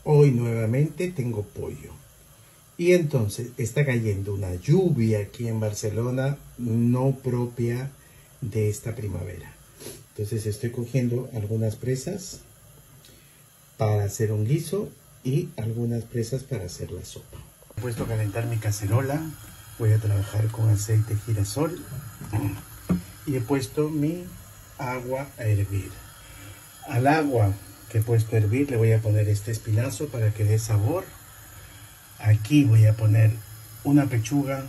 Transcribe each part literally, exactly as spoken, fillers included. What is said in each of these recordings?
Hoy nuevamente tengo pollo. Y entonces está cayendo una lluvia aquí en Barcelona no propia de esta primavera. Entonces estoy cogiendo algunas presas para hacer un guiso y algunas presas para hacer la sopa. He puesto a calentar mi cacerola. Voy a trabajar con aceite girasol. Y he puesto mi agua a hervir. Al agua que he puesto a hervir le voy a poner este espinazo para que dé sabor. Aquí voy a poner una pechuga,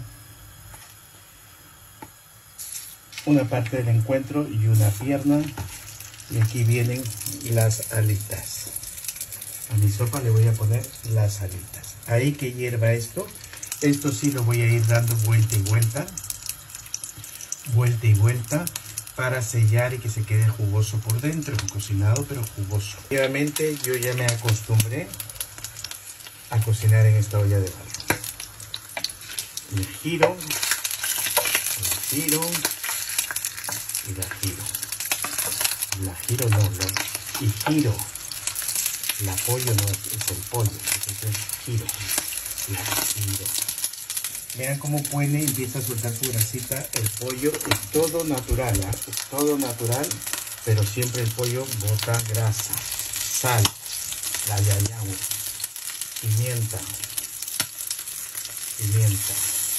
una parte del encuentro y una pierna. Y aquí vienen las alitas. A mi sopa le voy a poner las alitas. Ahí que hierva esto. Esto sí lo voy a ir dando vuelta y vuelta. Vuelta y vuelta. Para sellar y que se quede jugoso por dentro. Cocinado pero jugoso. Obviamente yo ya me acostumbré a cocinar en esta olla de barro. Le giro, la giro y la giro. La giro no, no. Y giro. La pollo no es, es el pollo. Entonces giro. La giro. Vean cómo pone, empieza a soltar su grasita. El pollo es todo natural, ¿eh? Es todo natural, pero siempre el pollo bota grasa. Sal, la yayau, pimienta, pimienta.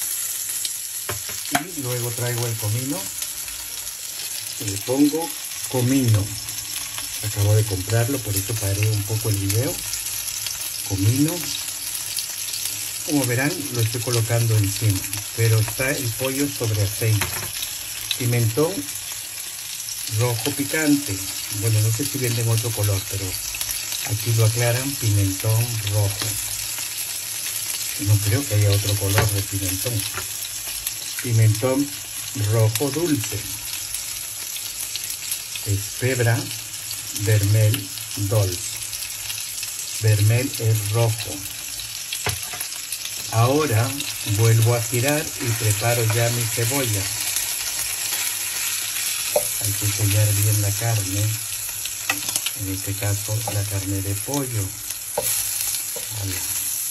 Y luego traigo el comino. Le pongo comino. Acabo de comprarlo, por eso paré un poco el video. Comino. Como verán, lo estoy colocando encima, pero está el pollo sobre aceite. Pimentón rojo picante. Bueno, no sé si venden otro color, pero aquí lo aclaran, pimentón rojo. No creo que haya otro color de pimentón. Pimentón rojo dulce. Es pebra, vermel, dolce. Vermel es rojo. Ahora vuelvo a girar y preparo ya mi cebolla. Hay que sellar bien la carne. En este caso la carne de pollo. Ala,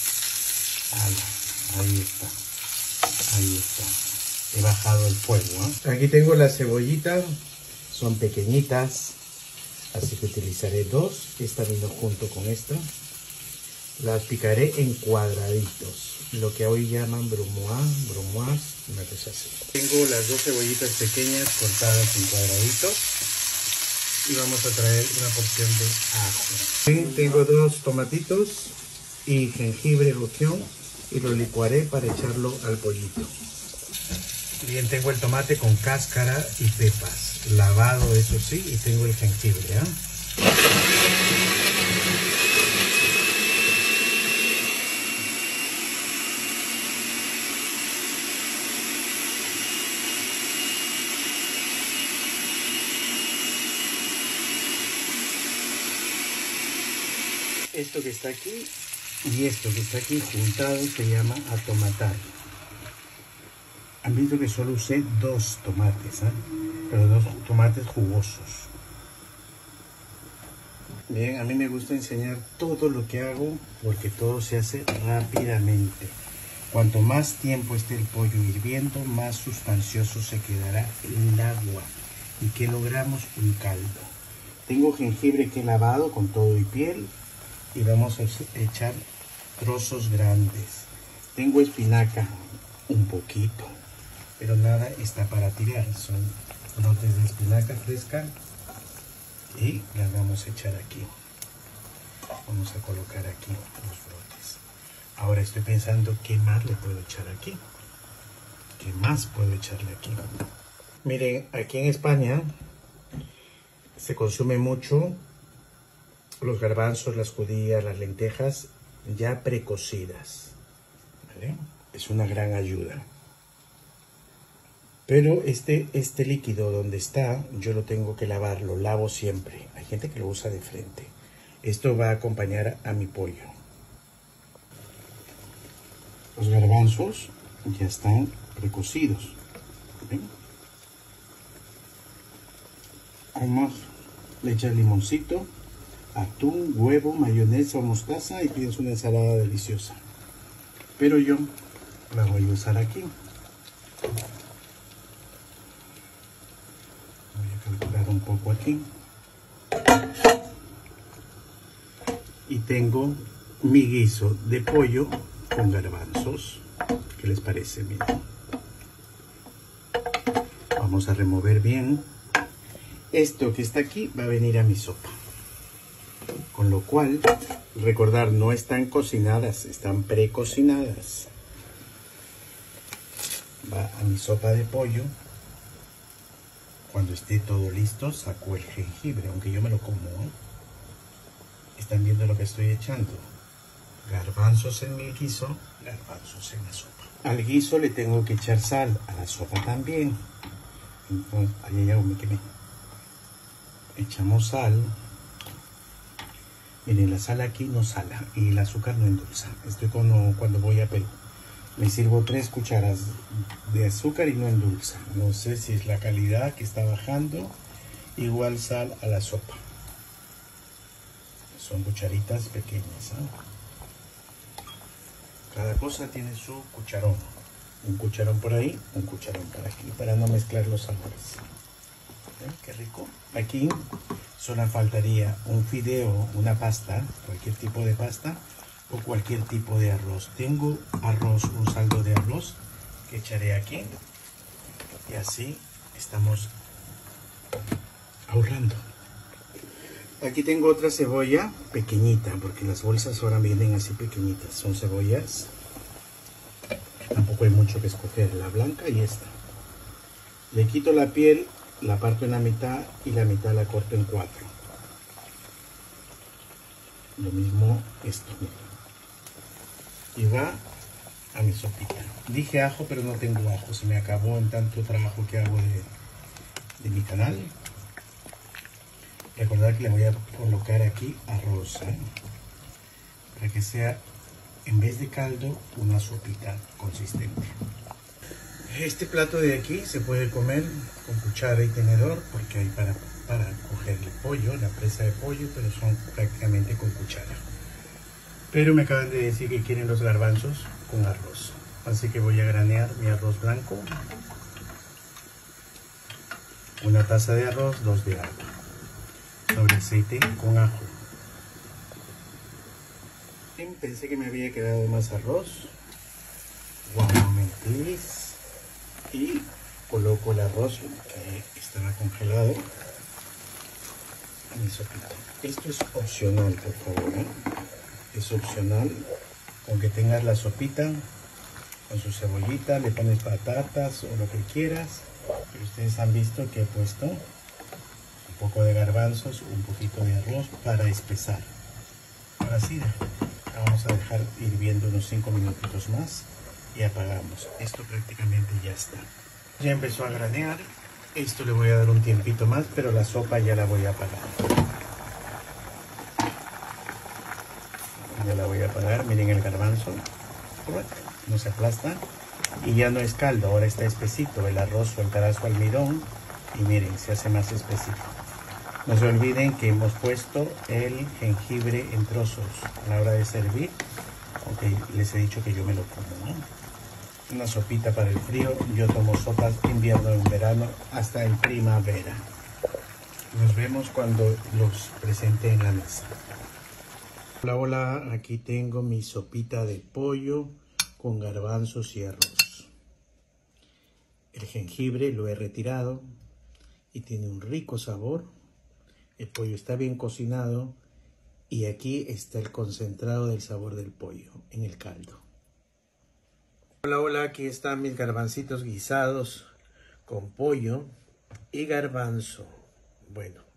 ala, ahí está. Ahí está. He bajado el fuego, ¿eh? Aquí tengo la cebollita. Son pequeñitas. Así que utilizaré dos. Esta vino junto con esta. Las picaré en cuadraditos. Lo que hoy llaman brumoise, brumoise, una cosa así. Tengo las dos cebollitas pequeñas cortadas en cuadraditos. Y vamos a traer una porción de ajo. Bien, tengo dos tomatitos y jengibre roción. Y lo licuaré para echarlo al pollito. Bien, tengo el tomate con cáscara y pepas. Lavado, eso sí, y tengo el jengibre, ¿eh? Esto que está aquí y esto que está aquí juntado se llama atomatar. Han visto que solo usé dos tomates, ¿eh? Pero dos tomates jugosos. Bien, a mí me gusta enseñar todo lo que hago porque todo se hace rápidamente. Cuanto más tiempo esté el pollo hirviendo, más sustancioso se quedará el agua. ¿Y que logramos? Un caldo. Tengo jengibre que he lavado con todo y piel. Y vamos a echar trozos grandes. Tengo espinaca, un poquito, pero nada está para tirar. Son brotes de espinaca fresca y las vamos a echar aquí. Vamos a colocar aquí los brotes. Ahora estoy pensando qué más le puedo echar aquí. ¿Qué más puedo echarle aquí? Miren, aquí en España se consume mucho los garbanzos, las judías, las lentejas ya precocidas, ¿vale? Es una gran ayuda. Pero este, este líquido donde está, yo lo tengo que lavar, lo lavo siempre. Hay gente que lo usa de frente. Esto va a acompañar a mi pollo. Los garbanzos ya están precocidos. ¿Ven? Además, le echas limoncito. atún, huevo, mayonesa o mostaza y tienes una ensalada deliciosa. Pero yo la voy a usar aquí. Voy a calcular un poco aquí. Y tengo mi guiso de pollo con garbanzos. ¿Qué les parece? Miren. Vamos a remover bien. Esto que está aquí va a venir a mi sopa. Con lo cual, recordar, no están cocinadas, están precocinadas. Va a mi sopa de pollo. Cuando esté todo listo, saco el jengibre, aunque yo me lo como, ¿eh? Están viendo lo que estoy echando. Garbanzos en mi guiso, garbanzos en la sopa. Al guiso le tengo que echar sal, a la sopa también. Entonces, ahí ya me quemé. Echamos sal. Miren, la sal aquí no sala y el azúcar no endulza. Estoy como cuando voy a Perú. Me sirvo tres cucharas de azúcar y no endulza. No sé si es la calidad que está bajando. Igual sal a la sopa. Son cucharitas pequeñas, ¿eh? Cada cosa tiene su cucharón. Un cucharón por ahí, un cucharón por aquí, para no mezclar los sabores. ¿Ven? Qué rico. Aquí solo faltaría un fideo, una pasta, cualquier tipo de pasta o cualquier tipo de arroz. Tengo arroz, un saldo de arroz que echaré aquí y así estamos ahorrando. Aquí tengo otra cebolla pequeñita, porque las bolsas ahora vienen así pequeñitas. Son cebollas. Tampoco hay mucho que escoger. La blanca y esta. Le quito la piel, la parto en la mitad y la mitad la corto en cuatro. Lo mismo esto. Y va a mi sopita. Dije ajo, pero no tengo ajo. Se me acabó en tanto trabajo que hago de, de mi canal. Recordad que le voy a colocar aquí arroz, ¿eh? Para que sea, en vez de caldo, una sopita consistente. Este plato de aquí se puede comer con cuchara y tenedor porque hay para, para coger el pollo, la presa de pollo, pero son prácticamente con cuchara. Pero me acaban de decir que quieren los garbanzos con arroz. Así que voy a granear mi arroz blanco. Una taza de arroz, dos de agua. Sobre aceite con ajo. Pensé que me había quedado más arroz. One moment please. Y coloco el arroz que estaba congelado a mi sopita. Esto es opcional, por favor, ¿eh? Es opcional. Con que tengas la sopita con su cebollita, le pones patatas o lo que quieras. Pero ustedes han visto que he puesto un poco de garbanzos, un poquito de arroz para espesar. Ahora sí, la vamos a dejar hirviendo unos cinco minutitos más y apagamos. Esto prácticamente ya está. Ya empezó a granear. Esto le voy a dar un tiempito más, pero la sopa ya la voy a apagar. Ya la voy a apagar. Miren el garbanzo. No se aplasta. Y ya no es caldo, ahora está espesito. El arroz soltará su almidón y miren, se hace más espesito. No se olviden que hemos puesto el jengibre en trozos a la hora de servir. Ok, les he dicho que yo me lo como, ¿no? Una sopita para el frío. Yo tomo sopas invierno, en verano, hasta en primavera. Nos vemos cuando los presente en la mesa. Hola, hola, aquí tengo mi sopita de pollo con garbanzos y arroz. El jengibre lo he retirado y tiene un rico sabor. El pollo está bien cocinado y aquí está el concentrado del sabor del pollo en el caldo. Hola, hola, aquí están mis garbancitos guisados con pollo y garbanzo. Bueno,